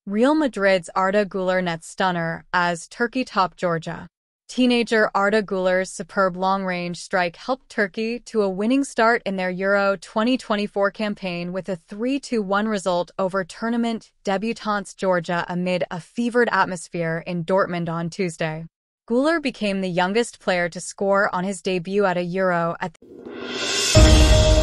Real Madrid's Arda Güler net stunner as Turkey topped Georgia. Teenager Arda Güler's superb long-range strike helped Turkey to a winning start in their Euro 2024 campaign with a 3-1 result over tournament debutants Georgia amid a fevered atmosphere in Dortmund on Tuesday. Güler became the youngest player to score on his debut at a Euro at